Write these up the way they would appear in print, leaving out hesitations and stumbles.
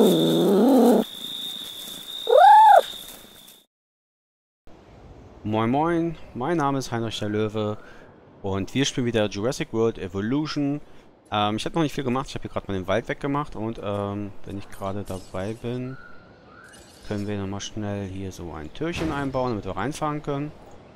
Moin Moin, mein Name ist Heinrich der Löwe und wir spielen wieder Jurassic World Evolution. Ich habe noch nicht viel gemacht, ich habe hier gerade mal den Wald weggemacht und wenn ich gerade dabei bin, können wir nochmal schnell hier so ein Türchen einbauen, damit wir reinfahren können.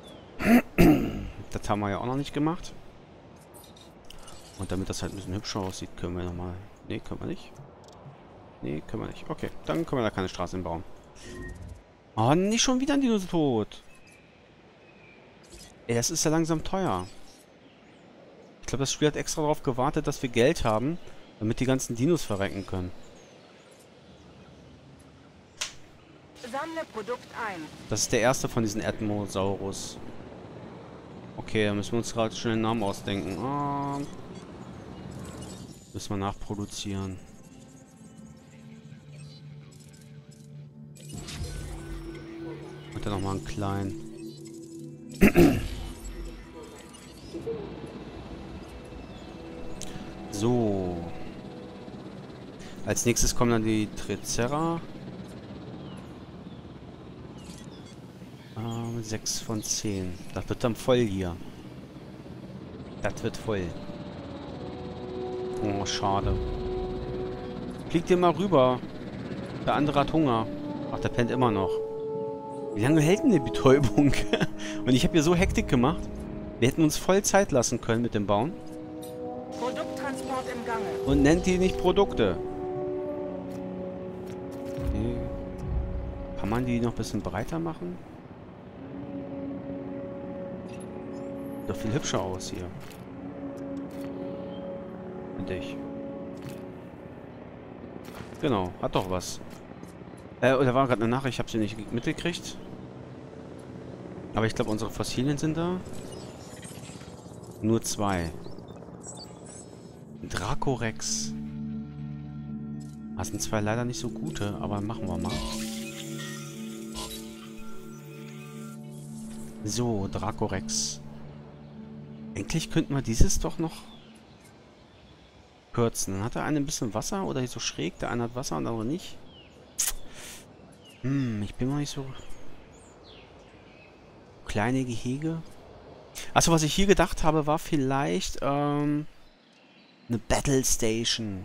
Das haben wir ja auch noch nicht gemacht. Und damit das halt ein bisschen hübscher aussieht, können wir nochmal... Ne, können wir nicht. Ne, können wir nicht. Okay, dann können wir da keine Straße bauen. Oh, nicht schon wieder ein Dino tot. Ey, das ist ja langsam teuer. Ich glaube, das Spiel hat extra darauf gewartet, dass wir Geld haben, damit die ganzen Dinos verrecken können. Sammle Produkt ein. Das ist der erste von diesen Edmosaurus. Okay, da müssen wir uns gerade schnell einen Namen ausdenken. Oh. Müssen wir nachproduzieren. Und dann nochmal einen kleinen. So. Als nächstes kommen dann die Tricera. 6 von 10. Das wird dann voll hier. Das wird voll. Oh, schade. Flieg dir mal rüber. Der andere hat Hunger. Ach, der pennt immer noch. Wie lange hält denn die Betäubung? Und ich habe hier so Hektik gemacht. Wir hätten uns voll Zeit lassen können mit dem Bauen. Produkttransport im Gange. Und nennt die nicht Produkte. Okay. Kann man die noch ein bisschen breiter machen? Sieht doch viel hübscher aus hier. Finde ich. Genau, hat doch was. Da war gerade eine Nachricht, ich habe sie nicht mitgekriegt. Aber ich glaube, unsere Fossilien sind da. Nur 2. Dracorex. Das sind 2 leider nicht so gute, aber machen wir mal. So, Dracorex. Eigentlich könnten wir dieses doch noch kürzen. Dann hat der eine ein bisschen Wasser oder so schräg. Der eine hat Wasser und der andere nicht. Ich bin mal nicht so... Kleine Gehege. Achso, was ich hier gedacht habe, war vielleicht eine Battle Station.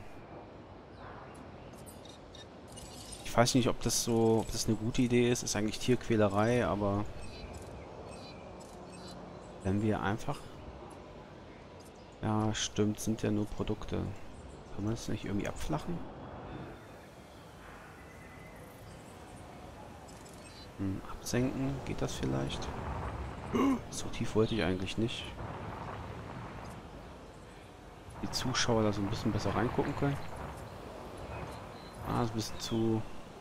Ich weiß nicht, ob das eine gute Idee ist. Ist eigentlich Tierquälerei, aber wenn wir einfach... Ja, stimmt, sind ja nur Produkte. Kann man das nicht irgendwie abflachen? Absenken, geht das vielleicht? So tief wollte ich eigentlich nicht. Die Zuschauer da so ein bisschen besser reingucken können. Ah, ist ein bisschen zu...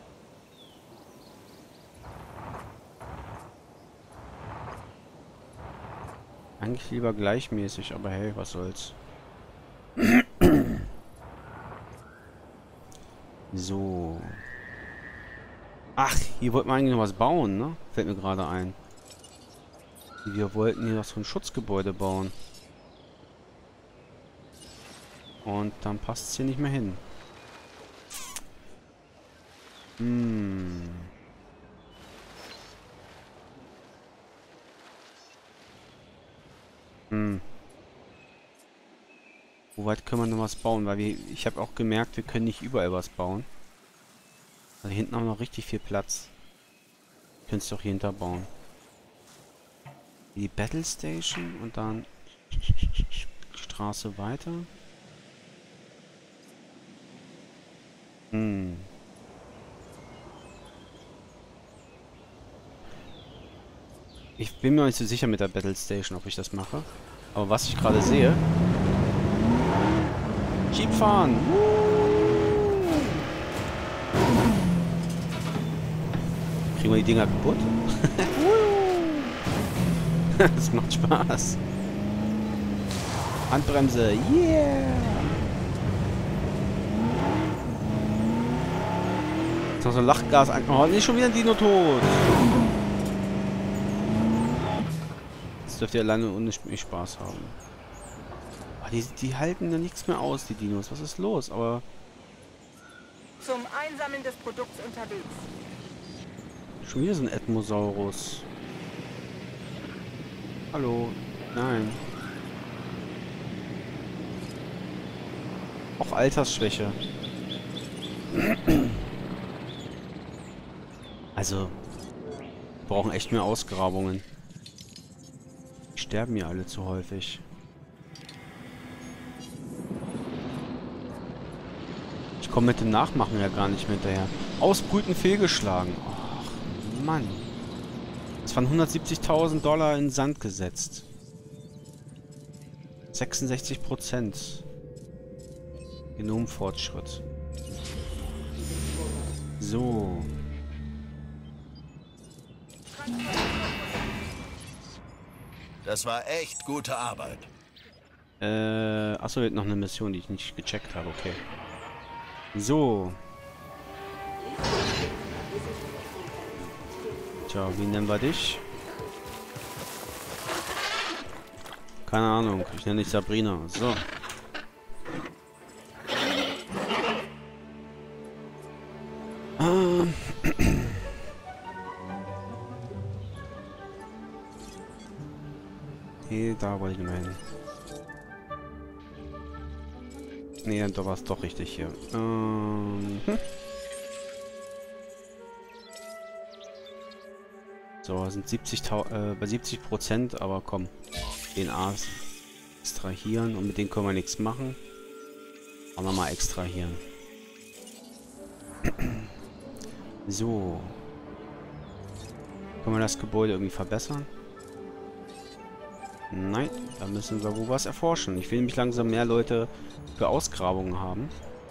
Eigentlich lieber gleichmäßig, aber hey, was soll's. So. Ach, hier wollten wir eigentlich noch was bauen, ne? Fällt mir gerade ein. Wir wollten hier noch so ein Schutzgebäude bauen. Und dann passt es hier nicht mehr hin. Wo weit können wir noch was bauen? Weil ich habe auch gemerkt, wir können nicht überall was bauen. Also hinten haben wir noch richtig viel Platz. Könntest du auch hier hinter bauen. Die Battle Station und dann die Straße weiter. Ich bin mir nicht so sicher mit der Battle Station, ob ich das mache. Aber was ich gerade sehe... Jeep fahren! Kriegen wir die Dinger kaputt? Das macht Spaß. Handbremse, yeah! Jetzt noch so ein Lachgas an. Oh, nicht schon wieder ein Dino tot! Jetzt dürft ihr alleine ohne mich Spaß haben. Oh, die halten ja nichts mehr aus, die Dinos. Was ist los? Aber Zum Einsammeln des Produkts unterwegs. Schon wieder so ein Ethmosaurus. Hallo. Nein. Auch Altersschwäche. Also, wir brauchen echt mehr Ausgrabungen. Die sterben mir alle zu häufig. Ich komme mit dem Nachmachen ja gar nicht mehr hinterher. Ausbrüten fehlgeschlagen. Ach, Mann. Es waren 170.000 $ in Sand gesetzt. 66%. Genomfortschritt. So. Das war echt gute Arbeit. Achso, noch eine Mission, die ich nicht gecheckt habe. Okay. So. Tja, wie nennen wir dich? Keine Ahnung. Ich nenne dich Sabrina. So. Nee, da wollte ich nicht mehr hin. Nee, da war es doch richtig hier. So, sind 70.000, bei 70%, aber komm. DNA extrahieren und mit denen können wir nichts machen. Auch nochmal extrahieren. So. Können wir das Gebäude irgendwie verbessern? Nein, da müssen wir wo was erforschen. Ich will nämlich langsam mehr Leute für Ausgrabungen haben.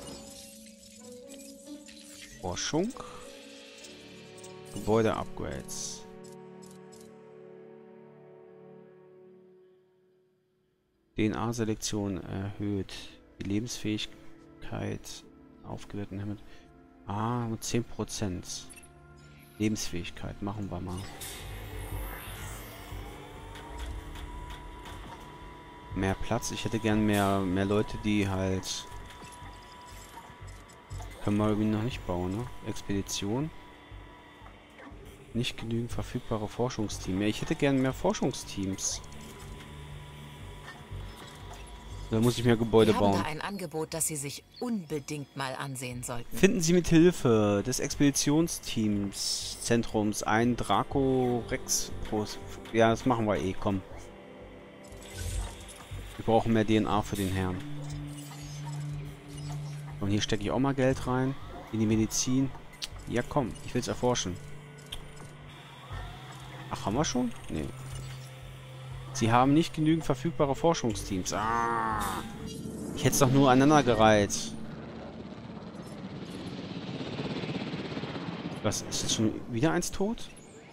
Forschung. Gebäude-Upgrades. DNA-Selektion erhöht. Die Lebensfähigkeit aufgewertet damit. Ah, mit 10%. Lebensfähigkeit machen wir mal. Mehr Platz. Ich hätte gern mehr Leute, die halt... Können wir irgendwie noch nicht bauen, ne? Expedition. Nicht genügend verfügbare Forschungsteams. Ja, ich hätte gern mehr Forschungsteams. Da muss ich mehr Gebäude bauen. Wir haben da ein Angebot, das Sie sich unbedingt mal ansehen sollten. Finden Sie mit Hilfe des Expeditionsteams Zentrums einen Draco Rex. Ja, das machen wir eh, komm. Wir brauchen mehr DNA für den Herrn. Und hier stecke ich auch mal Geld rein. In die Medizin. Ja, komm, ich will es erforschen. Ach, haben wir schon? Nee. Sie haben nicht genügend verfügbare Forschungsteams. Ah, ich hätte es doch nur aneinandergereiht. Was, ist jetzt schon wieder eins tot?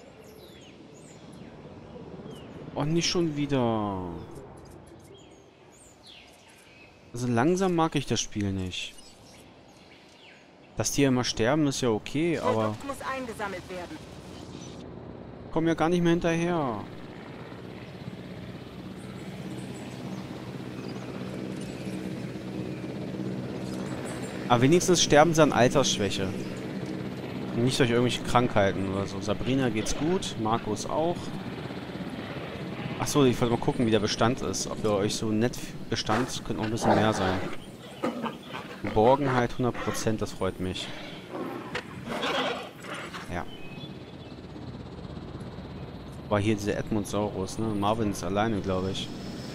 Oh, nicht schon wieder. Also langsam mag ich das Spiel nicht. Dass die immer sterben, ist ja okay, aber... Produkt muss eingesammelt werden. Komm ja gar nicht mehr hinterher. Aber wenigstens sterben sie an Altersschwäche. Und nicht durch irgendwelche Krankheiten oder so. Sabrina geht's gut, Markus auch. Achso, ich wollte mal gucken, wie der Bestand ist. Ob ihr euch so nett Bestand, könnte auch ein bisschen mehr sein. Geborgenheit 100%, das freut mich. Ja. War hier dieser Edmundsaurus, ne? Marvin ist alleine, glaube ich.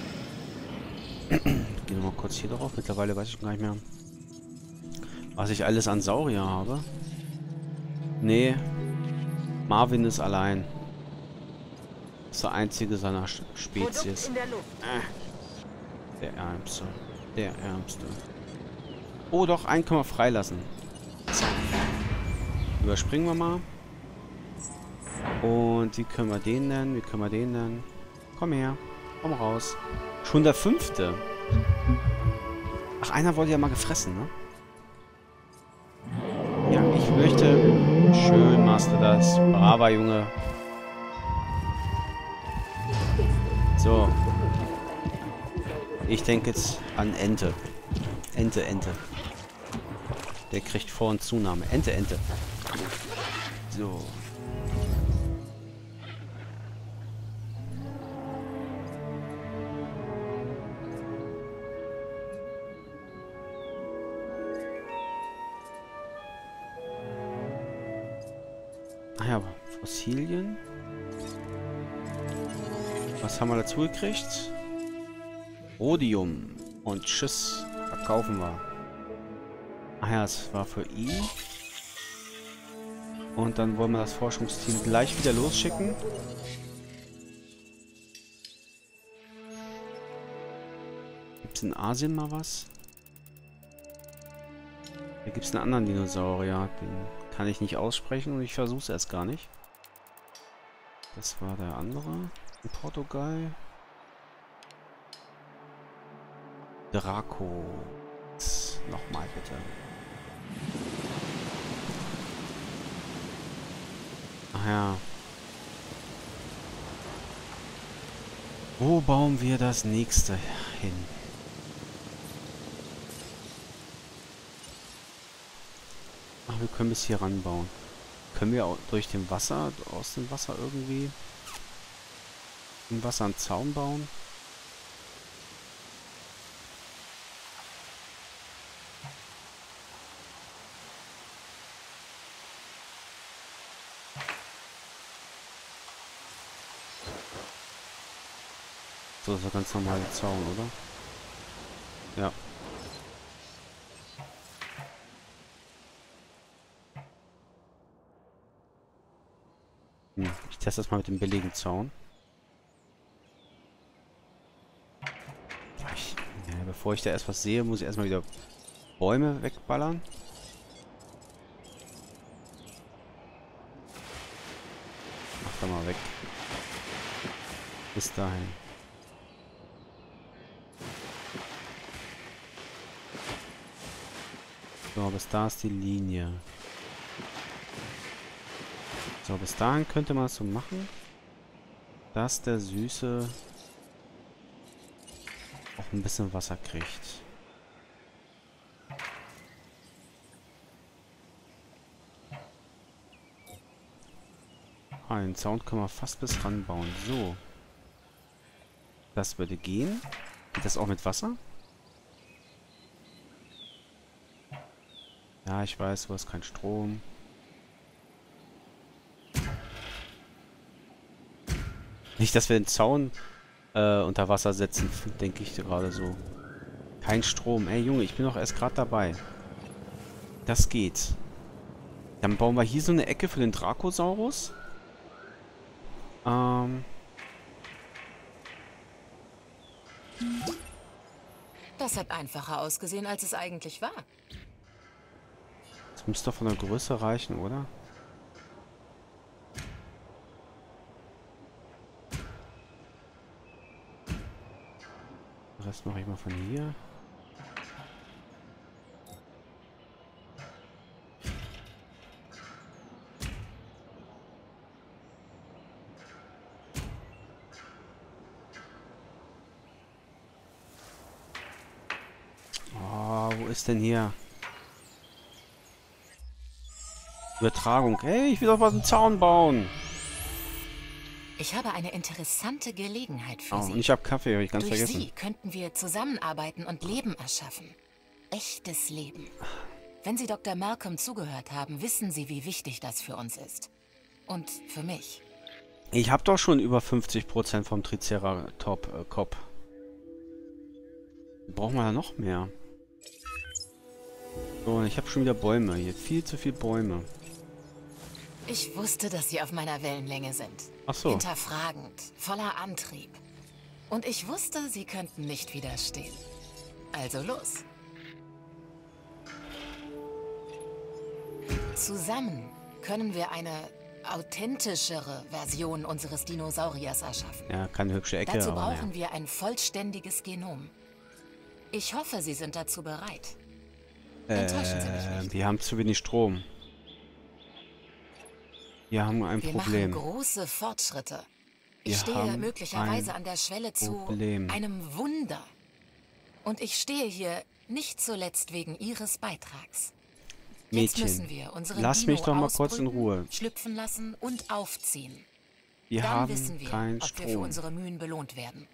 Gehen wir mal kurz hier drauf. Mittlerweile weiß ich gar nicht mehr, was ich alles an Saurier habe. Nee. Marvin ist allein. Das ist der einzige seiner Spezies. In der Luft. Der Ärmste. Der Ärmste. Oh doch, einen können wir freilassen. So. Überspringen wir mal. Und wie können wir den nennen? Wie können wir den nennen? Komm her. Komm raus. Schon der 5. Ach, einer wurde ja mal gefressen, ne? Ja, ich möchte... Schön machst du das. Braver Junge. So. Ich denke jetzt an Ente. Ente. Der kriegt Vor- und Zunahme. Ente, Ente. So. Ah ja, Fossilien. Was haben wir dazu gekriegt? Rhodium. Und tschüss. Verkaufen wir. Ach ja, es war für ihn. Und dann wollen wir das Forschungsteam gleich wieder losschicken. Gibt es in Asien mal was? Da gibt es einen anderen Dinosaurier. Den kann ich nicht aussprechen und ich versuche es erst gar nicht. Das war der andere in Portugal. Draco. Nochmal bitte. Ach ja. Wo bauen wir das nächste hin? Ach, wir können bis hier ranbauen. Können wir auch durch dem Wasser, aus dem Wasser irgendwie im Wasser einen Zaun bauen? So, das ist der ganz normale Zaun, oder? Ja. Ich teste das mal mit dem billigen Zaun. Bevor ich da erst was sehe, muss ich erstmal wieder Bäume wegballern. Mach da mal weg. Bis dahin. So, bis da ist die Linie. So, bis dahin könnte man es so machen, dass der Süße auch ein bisschen Wasser kriegt. Ah, den Zaun können wir fast bis ranbauen. So. Das würde gehen. Geht das auch mit Wasser? Ja, ich weiß, du hast keinen Strom. Nicht, dass wir den Zaun unter Wasser setzen, denke ich gerade so. Kein Strom. Ey, Junge, ich bin doch erst gerade dabei. Das geht. Dann bauen wir hier so eine Ecke für den Dracosaurus. Das hat einfacher ausgesehen, als es eigentlich war. Das müsste doch von der Größe reichen, oder? Den Rest mache ich mal von hier. Oh, wo ist denn hier? Übertragung. Hey, ich will doch was im Zaun bauen. Ich habe eine interessante Gelegenheit für Oh, Sie. und ich habe Kaffee, habe ich ganz Durch vergessen. Sie könnten wir zusammenarbeiten und Leben erschaffen. Echtes Leben. Wenn Sie Dr. Malcolm zugehört haben, wissen Sie, wie wichtig das für uns ist. Und für mich. Ich habe doch schon über 50% vom Triceratop-Kopf. Brauchen wir da noch mehr? So, und ich habe schon wieder Bäume. Hier viel zu viele Bäume. Ich wusste, dass Sie auf meiner Wellenlänge sind. Ach so. Hinterfragend, voller Antrieb. Und ich wusste, Sie könnten nicht widerstehen. Also los. Zusammen können wir eine authentischere Version unseres Dinosauriers erschaffen. Ja, keine hübsche Ecke, Dazu aber brauchen ja. wir ein vollständiges Genom. Ich hoffe, Sie sind dazu bereit. Enttäuschen Sie mich nicht. Wir haben zu wenig Strom. Wir haben ein Wir Problem. machen große Fortschritte. Ich Wir stehe haben möglicherweise ein an der Schwelle Problem. zu einem Wunder. Und ich stehe hier nicht zuletzt wegen Ihres Beitrags. Jetzt Mädchen, müssen wir unseren lass Dino mich doch mal kurz in ausbrüten, Ruhe. schlüpfen lassen und aufziehen. Wir Dann haben wissen wir, keinen ob wir für Strom. unsere Mühen belohnt werden.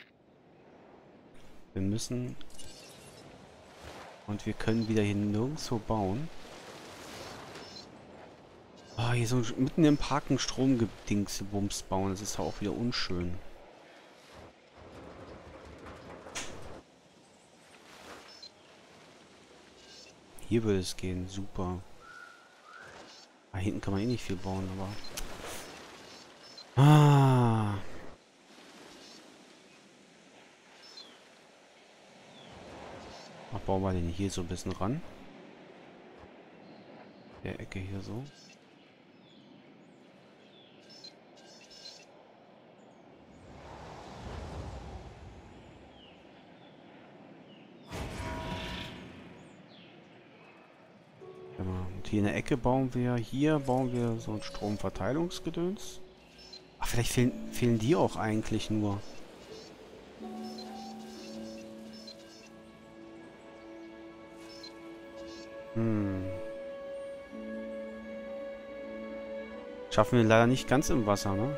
Wir müssen... Und wir können wieder hier nirgendwo bauen. Ah, hier so mitten im Park ein Stromgedingsbums bauen. Das ist auch wieder unschön. Hier würde es gehen. Super. Da hinten kann man eh nicht viel bauen, aber... Ah... Ach, bauen wir den hier so ein bisschen ran. Der Ecke hier so. Und hier in der Ecke bauen wir, hier bauen wir so ein Stromverteilungsgedöns. Ach, vielleicht fehlen die auch eigentlich nur. Schaffen wir leider nicht ganz im Wasser, ne?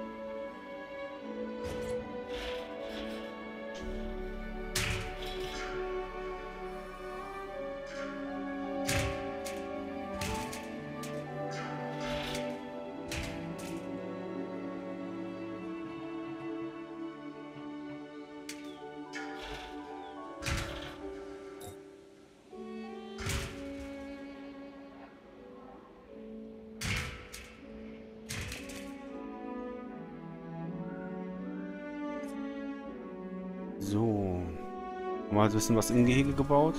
So. Mal ein bisschen was im Gehege gebaut.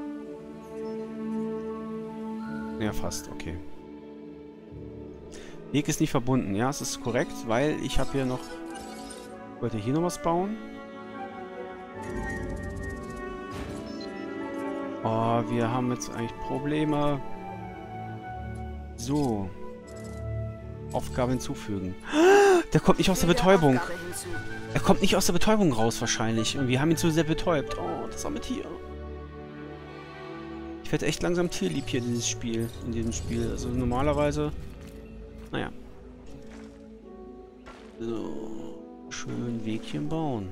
Ja, fast. Okay. Weg ist nicht verbunden. Ja, es ist korrekt, weil ich habe hier noch... Wollte hier noch was bauen? Oh, wir haben jetzt eigentlich Probleme. So. Aufgabe hinzufügen. Der kommt nicht aus der Betäubung. Er kommt nicht aus der Betäubung raus wahrscheinlich. Und wir haben ihn zu sehr betäubt. Oh, das arme Tier. Ich werde echt langsam tierlieb hier in diesem Spiel. Also normalerweise... Naja. So. Schön Wegchen bauen.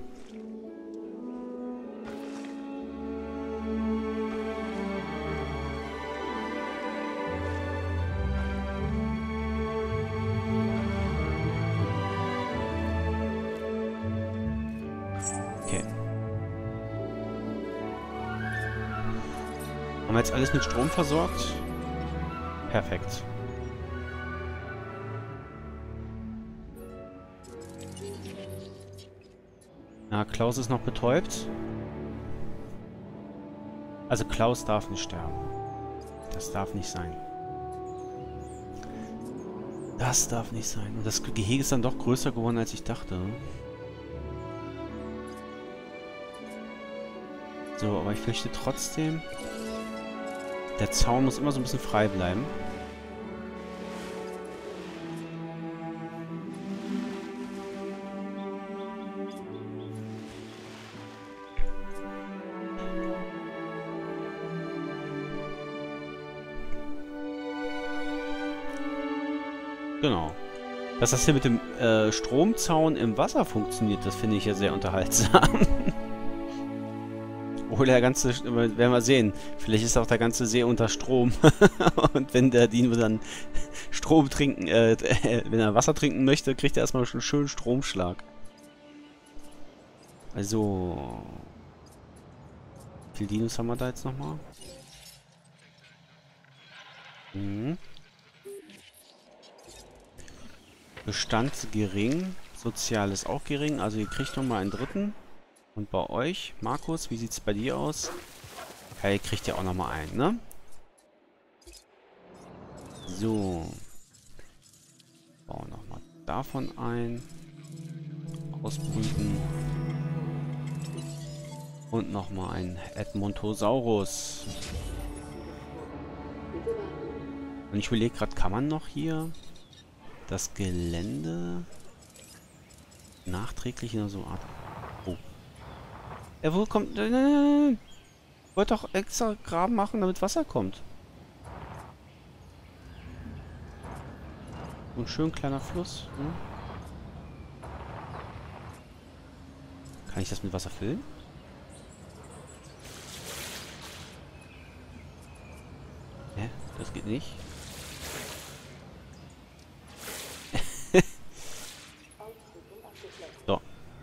Haben wir jetzt alles mit Strom versorgt? Perfekt. Ja, Klaus ist noch betäubt. Also Klaus darf nicht sterben. Das darf nicht sein. Das darf nicht sein. Und das Gehege ist dann doch größer geworden, als ich dachte. So, aber ich fürchte trotzdem... Der Zaun muss immer so ein bisschen frei bleiben. Genau. Dass das hier mit dem Stromzaun im Wasser funktioniert, das finde ich ja sehr unterhaltsam. Obwohl der ganze, werden wir sehen, vielleicht ist auch der ganze See unter Strom. Und wenn der Dino dann Strom trinken, wenn er Wasser trinken möchte, kriegt er erstmal schon einen schönen Stromschlag. Also... Wie viele Dinos haben wir da jetzt nochmal? Bestand gering, Soziales auch gering, also ihr kriegt nochmal einen dritten. Und bei euch, Markus, wie sieht es bei dir aus? Ja, ihr kriegt ja auch nochmal einen, ne? So. Bauen nochmal davon ein. Ausbrüten. Und nochmal ein Edmontosaurus. Und ich überlege gerade, kann man noch hier das Gelände nachträglich in so eine Art... Oh. Wo kommt... Wollte doch extra Graben machen, damit Wasser kommt. So ein schön kleiner Fluss. Hm? Kann ich das mit Wasser füllen? Hä? Das geht nicht. So.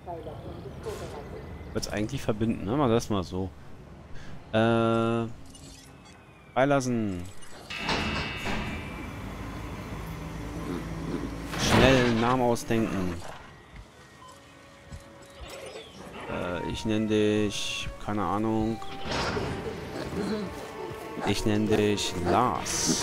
Wird es eigentlich verbinden, ne? Mal das mal so. Freilassen. Schnell einen Namen ausdenken. Ich nenne dich, keine Ahnung. Ich nenne dich Lars.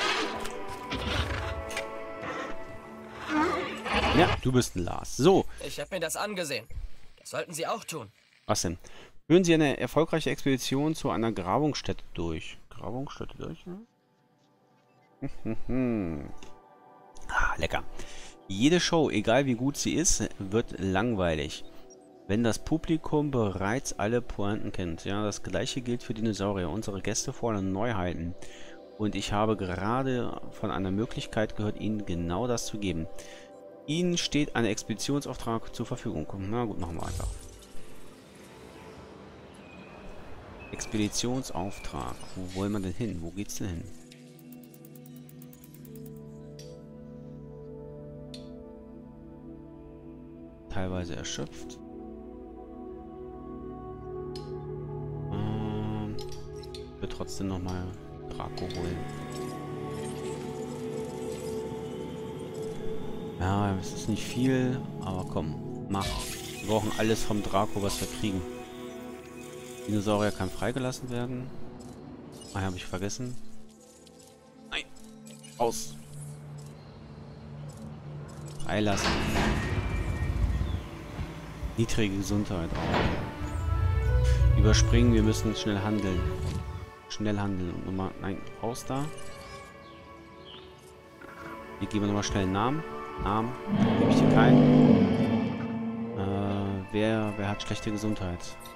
Ja, du bist ein Lars. So. Ich habe mir das angesehen. Das sollten Sie auch tun. Was denn? Führen Sie eine erfolgreiche Expedition zu einer Grabungsstätte durch. Grabungsstätte durch? Ne? Ah, lecker. Jede Show, egal wie gut sie ist, wird langweilig, wenn das Publikum bereits alle Pointen kennt. Ja, das gleiche gilt für Dinosaurier. Unsere Gäste fordern Neuheiten. Und ich habe gerade von einer Möglichkeit gehört, ihnen genau das zu geben. Ihnen steht ein Expeditionsauftrag zur Verfügung. Na gut, machen wir einfach. Expeditionsauftrag. Wo wollen wir denn hin? Wo geht's denn hin? Teilweise erschöpft. Ich will trotzdem nochmal Draco holen. Ja, es ist nicht viel, aber komm, mach. Wir brauchen alles vom Draco, was wir kriegen. Dinosaurier kann freigelassen werden. Ah, habe ich vergessen. Nein. Aus. Freilassen. Niedrige Gesundheit auch. Überspringen, wir müssen schnell handeln. Schnell handeln. Nummer. Nein, raus da. Hier geben wir nochmal schnell einen Namen. Namen. Gebe ich dir keinen. Wer hat schlechte Gesundheit?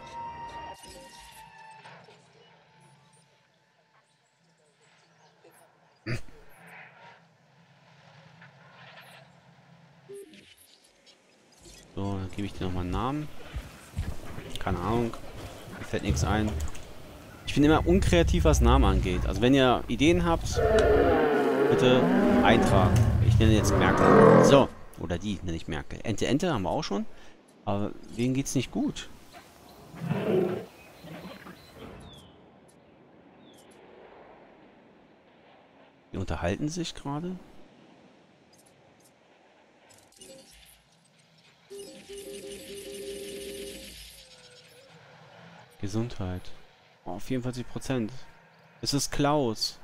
So, dann gebe ich dir nochmal einen Namen. Keine Ahnung. Mir fällt nichts ein. Ich bin immer unkreativ, was Namen angeht. Also wenn ihr Ideen habt, bitte eintragen. Ich nenne jetzt Merkel. So. Oder die nenne ich Merkel. Ente haben wir auch schon. Aber wem geht's nicht gut? Die unterhalten sich gerade. Gesundheit. Oh, 44%. Es ist Klaus.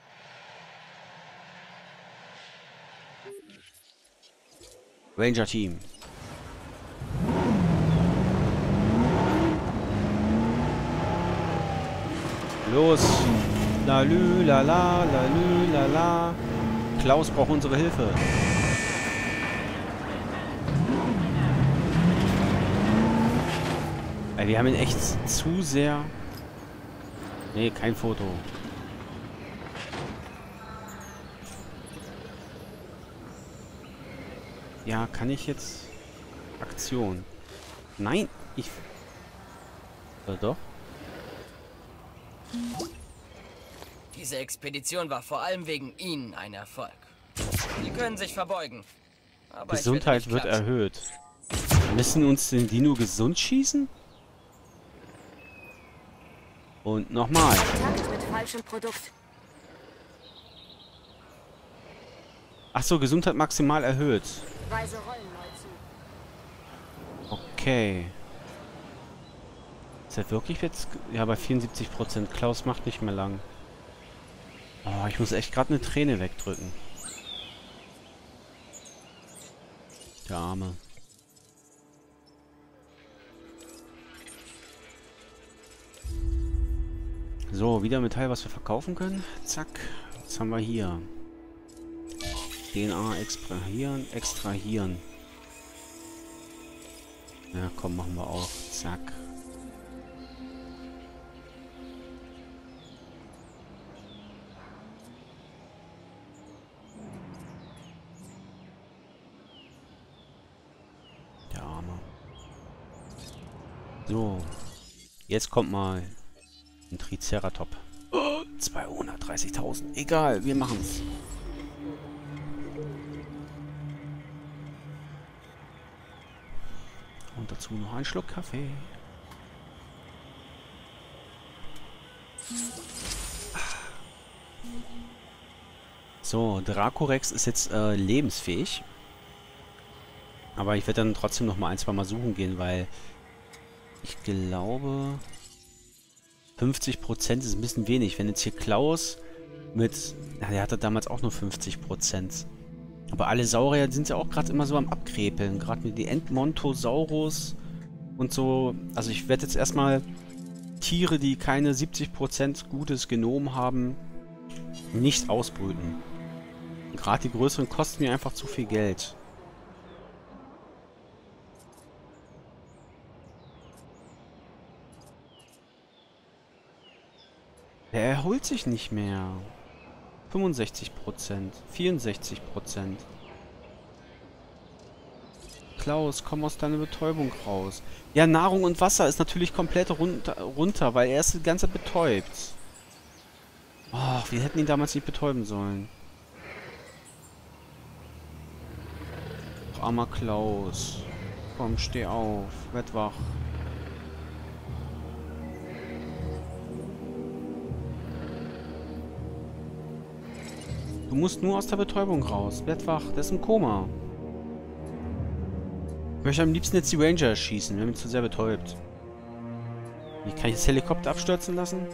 Ranger Team. Los. Lalü, lala, lalü, lala. Klaus braucht unsere Hilfe. Ey, wir haben ihn echt zu sehr... Nee, kein Foto. Ja, kann ich jetzt... Aktion. Nein, ich... Oder doch? Diese Expedition war vor allem wegen Ihnen ein Erfolg. Sie können sich verbeugen. Aber Gesundheit wird erhöht. Müssen uns den Dino gesund schießen? Und nochmal. Kontakt mit falschem Produkt. Ach so, Gesundheit maximal erhöht. Weise Rollen neu zu. Okay. Ist er wirklich jetzt... Ja, bei 74%. Klaus macht nicht mehr lang. Oh, ich muss echt gerade eine Träne wegdrücken. Der Arme. So, wieder Metall, was wir verkaufen können. Zack. Was haben wir hier? DNA extrahieren, extrahieren. Ja, komm, machen wir auch. Zack. So. Jetzt kommt mal ein Triceratop. Oh, 230.000. Egal, wir machen's. Und dazu noch ein Schluck Kaffee. So, Dracorex ist jetzt lebensfähig. Aber ich werde dann trotzdem noch mal ein, zwei Mal suchen gehen, weil ich glaube 50% ist ein bisschen wenig. Wenn jetzt hier Klaus mit... Ja, der hatte damals auch nur 50%. Aber alle Saurier sind ja auch gerade immer so am Abkrepeln. Gerade mit die Entmontosaurus und so. Also ich werde jetzt erstmal Tiere, die keine 70% gutes Genom haben, nicht ausbrüten. Gerade die größeren kosten mir einfach zu viel Geld. Er erholt sich nicht mehr. 65%, 64%. Klaus, komm aus deiner Betäubung raus. Ja, Nahrung und Wasser ist natürlich komplett runter, weil er ist die ganze Zeit betäubt. Oh, wir hätten ihn damals nicht betäuben sollen. Ach, armer Klaus. Komm, steh auf. Werd wach. Du musst nur aus der Betäubung raus. Werd wach. Der ist im Koma. Ich möchte am liebsten jetzt die Ranger erschießen. Wir haben ihn zu sehr betäubt. Wie kann ich das Helikopter abstürzen lassen?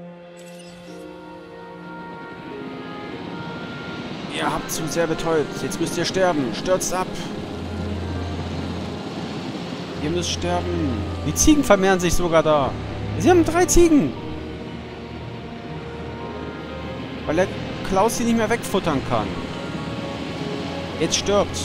Ihr habt zu sehr betäubt. Jetzt müsst ihr sterben. Stürzt ab. Ihr müsst sterben. Die Ziegen vermehren sich sogar da. Sie haben 3 Ziegen. Weil der Klaus sie nicht mehr wegfuttern kann. Jetzt stirbt.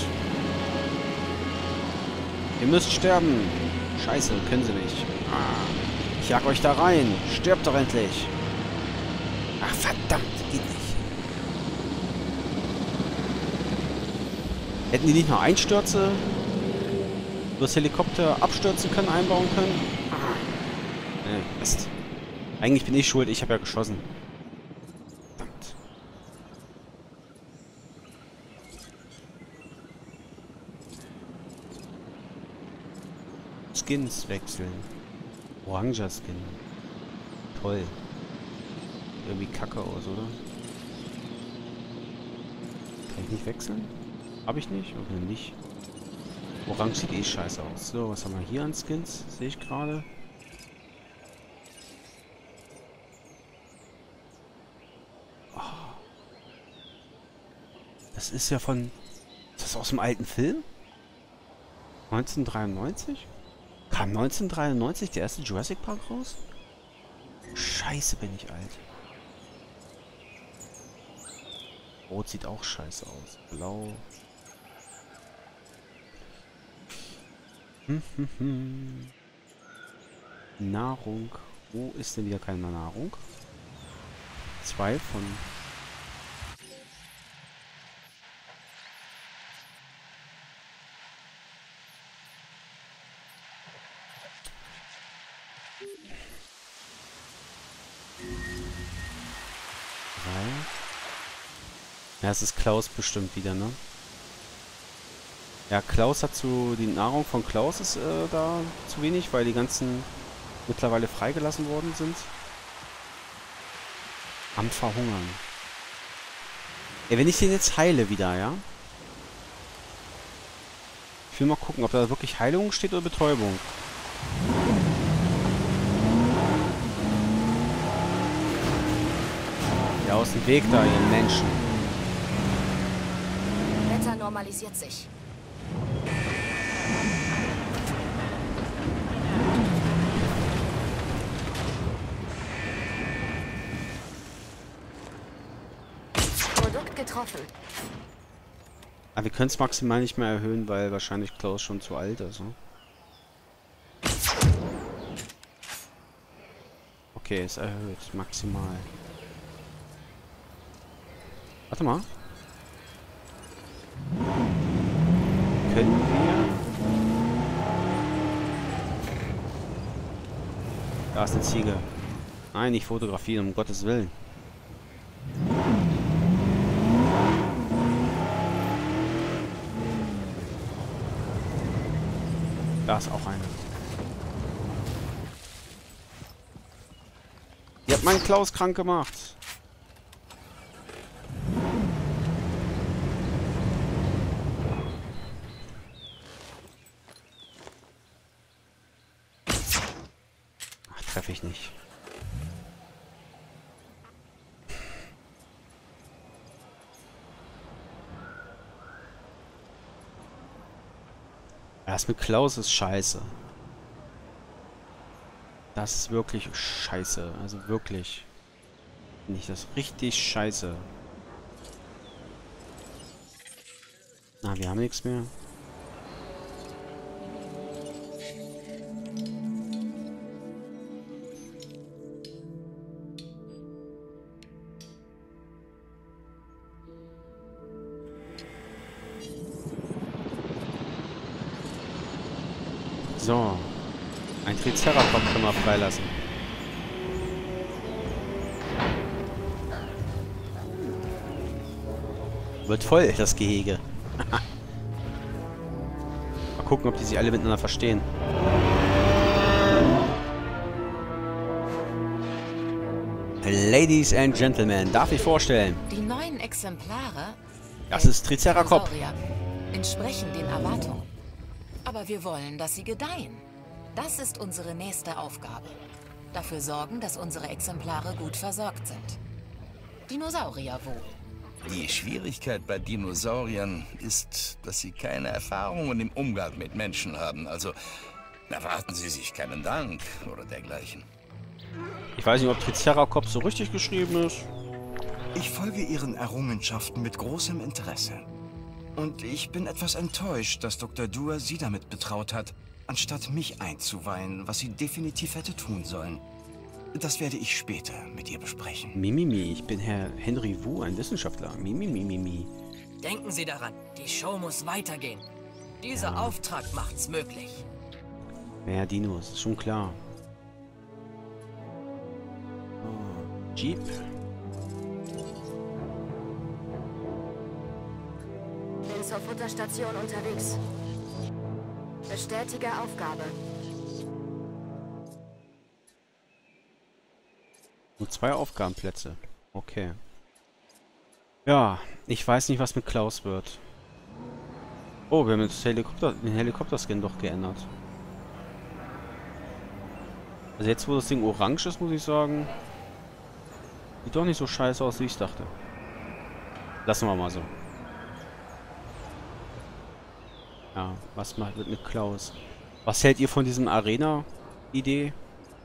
Ihr müsst sterben. Scheiße, können sie nicht. Ich jag euch da rein. Stirbt doch endlich. Ach, verdammt. Geht nicht. Hätten die nicht noch Einstürze, wo das Helikopter abstürzen können, einbauen können? Nee, Mist. Eigentlich bin ich schuld. Ich habe ja geschossen. Verdammt. Skins wechseln. Oranger Skin. Toll. Irgendwie kacke aus, oder? Kann ich nicht wechseln? Hab ich nicht? Okay, nicht. Orange sieht eh scheiße aus. So, was haben wir hier an Skins? Sehe ich gerade. Oh. Das ist ja von... Ist das aus dem alten Film? 1993? Kam 1993 der erste Jurassic Park raus? Scheiße, bin ich alt. Rot sieht auch scheiße aus. Blau. Nahrung. Wo ist denn wieder keine Nahrung? 2 von... Ja, es ist Klaus bestimmt wieder, ne? Ja, Klaus hat die Nahrung von Klaus ist da zu wenig, weil die ganzen mittlerweile freigelassen worden sind. Am Verhungern. Ey, wenn ich den jetzt heile wieder, ja? Ich will mal gucken, ob da wirklich Heilung steht oder Betäubung. Ja, aus dem Weg da, ihr Menschen. Wetter normalisiert sich. Produkt getroffen. Aber wir können es maximal nicht mehr erhöhen, weil wahrscheinlich Klaus schon zu alt ist. Ne? Okay, ist erhöht. Maximal. Warte mal. Können wir... Da ist eine Ziege. Nein, nicht fotografieren, um Gottes Willen. Da ist auch eine. Ihr habt meinen Klaus krank gemacht. Ach, treffe ich nicht. Das mit Klaus ist scheiße. Das ist wirklich scheiße. Also wirklich. Finde ich das richtig scheiße. Na, wir haben nichts mehr. So. Ein Triceratops können wir freilassen. Wird voll, das Gehege. Mal gucken, ob die sich alle miteinander verstehen. Ladies and Gentlemen, darf ich vorstellen? Die neuen Exemplare Das ist Triceratops. Dinosaurier entsprechen den Erwartungen. Aber wir wollen, dass sie gedeihen. Das ist unsere nächste Aufgabe. Dafür sorgen, dass unsere Exemplare gut versorgt sind. Dinosaurierwohl. Die Schwierigkeit bei Dinosauriern ist, dass sie keine Erfahrungen im Umgang mit Menschen haben. Also erwarten Sie sich keinen Dank oder dergleichen. Ich weiß nicht, ob Triceratops so richtig geschrieben ist. Ich folge Ihren Errungenschaften mit großem Interesse. Und ich bin etwas enttäuscht, dass Dr. Dewar Sie damit betraut hat, anstatt mich einzuweihen, was sie definitiv hätte tun sollen. Das werde ich später mit ihr besprechen. Mimimi, ich bin Herr Henry Wu, ein Wissenschaftler. Mimimi. Denken Sie daran, die Show muss weitergehen. Dieser Auftrag macht's möglich. Mehr Dinos, ist schon klar. Oh, Jeep. Bin zur Futterstation unterwegs. Bestätige Aufgabe. Nur 2 Aufgabenplätze. Okay. Ja, ich weiß nicht, was mit Klaus wird. Oh, wir haben jetzt den Helikopterskin doch geändert. Also jetzt, wo das Ding orange ist, muss ich sagen, sieht doch nicht so scheiße aus, wie ich dachte. Lassen wir mal so. Ja, was wird mit Klaus? Was hält ihr von diesem Arena-Idee?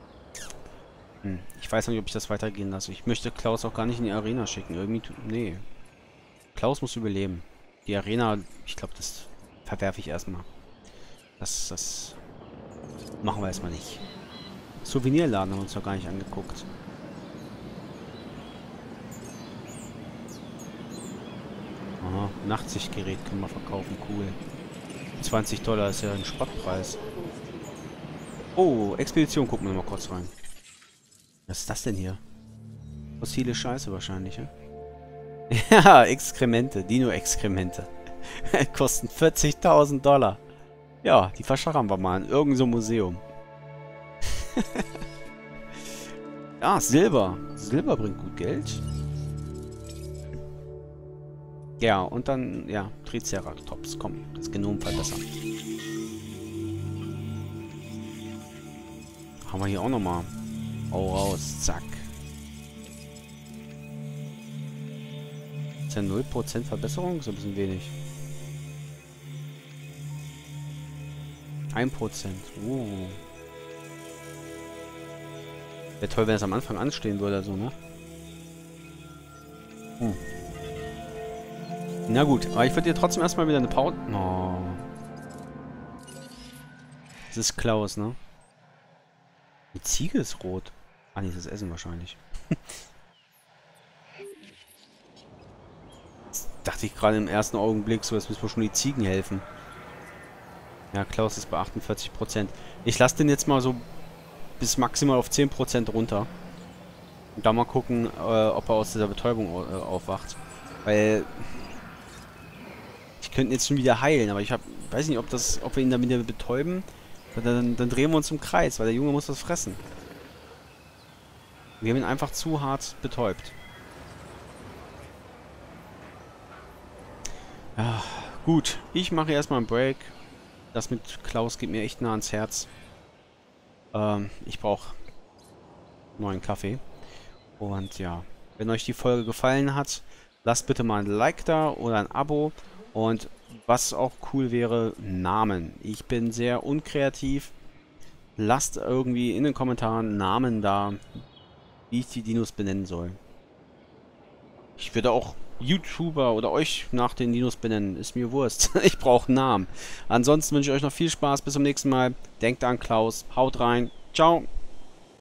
Ich weiß nicht, ob ich das weitergehen lasse. Ich möchte Klaus auch gar nicht in die Arena schicken. Irgendwie, nee. Klaus muss überleben. Die Arena, ich glaube, das verwerfe ich erstmal. Das machen wir erstmal nicht. Souvenirladen haben wir uns noch gar nicht angeguckt. Aha, Nachtsichtgerät können wir verkaufen. Cool. $20 ist ja ein Spottpreis. Oh, Expedition, gucken wir mal kurz rein. Was ist das denn hier? Fossile Scheiße wahrscheinlich, ja? Ja, Exkremente, Dino-Exkremente. Kosten $40.000. Ja, die verschachern wir mal in irgendein so Museum. Ja, Silber. Silber bringt gut Geld. Ja, und dann, ja, Triceratops. Komm, das Genom verbessern. Haben wir hier auch nochmal. Oh, raus, zack. Ist ja 0% Verbesserung? Ist ein bisschen wenig. 1%. Wäre toll, wenn es am Anfang anstehen würde, so, ne? Na gut, aber ich würde dir trotzdem erstmal wieder eine Pause... Oh. Das ist Klaus, ne? Die Ziege ist rot. Ah, nee, das ist Essen wahrscheinlich. Das dachte ich gerade im ersten Augenblick, so jetzt müssen wir schon die Ziegen helfen. Ja, Klaus ist bei 48%. Ich lasse den jetzt mal so bis maximal auf 10% runter. Und dann mal gucken, ob er aus dieser Betäubung aufwacht. Weil ich könnte ihn jetzt schon wieder heilen, aber weiß nicht, ob wir ihn dann wieder betäuben. Dann drehen wir uns im Kreis, weil der Junge muss was fressen. Wir haben ihn einfach zu hart betäubt. Ja, gut. Ich mache erstmal einen Break. Das mit Klaus geht mir echt nah ans Herz. Ich brauche neuen Kaffee. Und ja, wenn euch die Folge gefallen hat, lasst bitte mal ein Like da oder ein Abo. Und was auch cool wäre, Namen. Ich bin sehr unkreativ. Lasst irgendwie in den Kommentaren Namen da, wie ich die Dinos benennen soll. Ich würde auch YouTuber oder euch nach den Dinos benennen. Ist mir Wurst. Ich brauche Namen. Ansonsten wünsche ich euch noch viel Spaß. Bis zum nächsten Mal. Denkt an Klaus. Haut rein. Ciao.